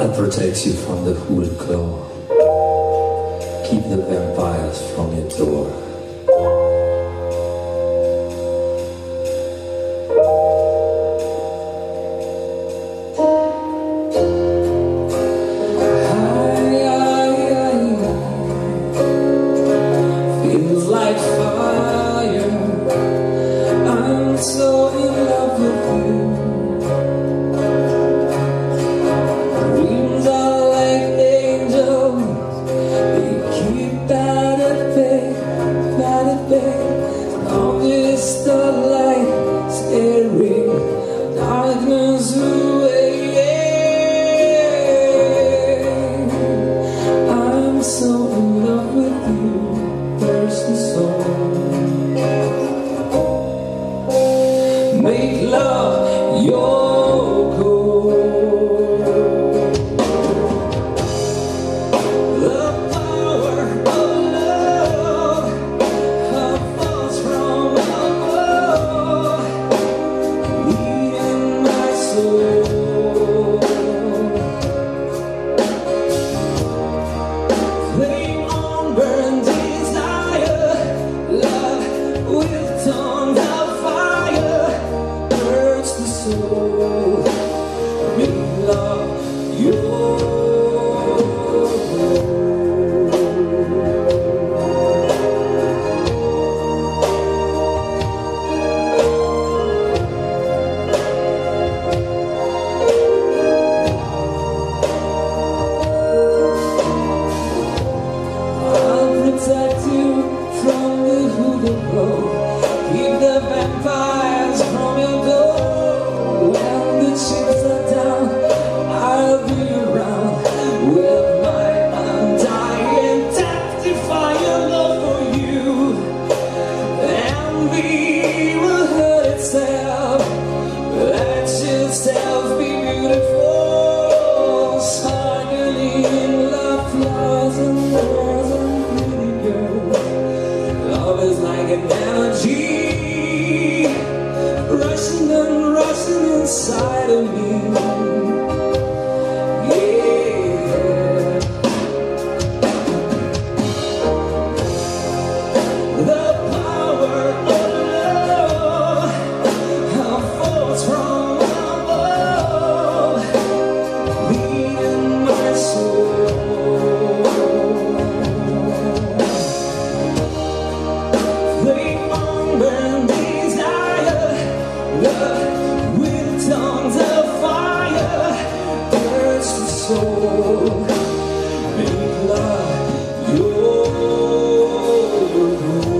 I'll protect you from the hooded claw. Keep the vampires from your door. Feels like fire. I'm so in love with you. Dreams are like angels. They keep at bay. All this starlight staring darkness away. I'm so in love with you, thirsty soul. Make love your goal. The power of love, her force from above, leading my soul. Flame on burn desire, love with tongues of fire, burns the soul. Make love your I'll protect you from the hooded glow. Keep the vampires from your door. When the chips are down, I'll be around with my undying testifying love for you. Envy will hurt itself. Let yourself be beautiful. Sparkling love flowers and girls and pretty girls. Love is like an energy, rushing and rushing inside of me. Yeah. The power of love, her force from above, leading my soul. Flame on burn desire, love with tongues of fire, burns the soul. Make love your goal.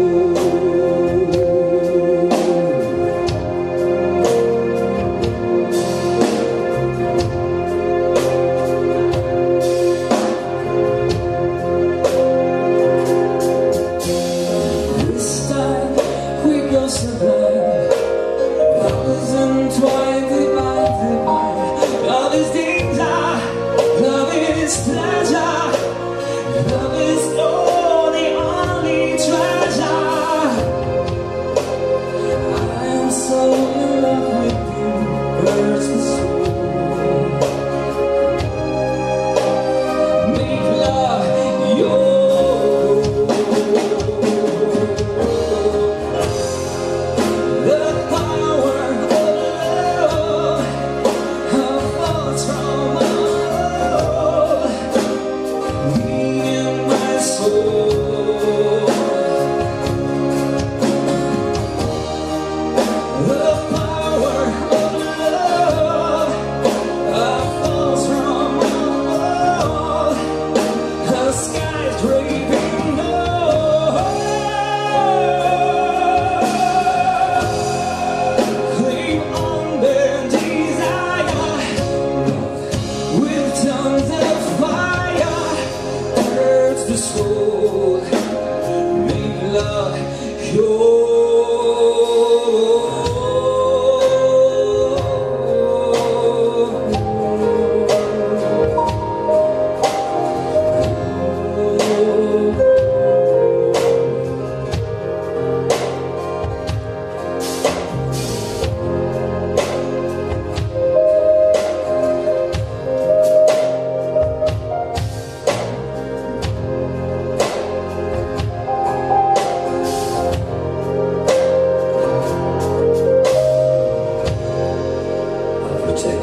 This time we go sublime. Love is entwined, divine. Love is danger, love is pleasure, love is all the only treasure. I am so in love with you, burns the soul. Make love your goal. The power of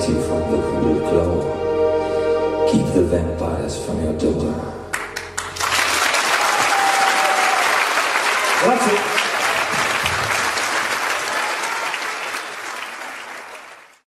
protect you from the hooded glow. Keep the vampires from your door. Grazie.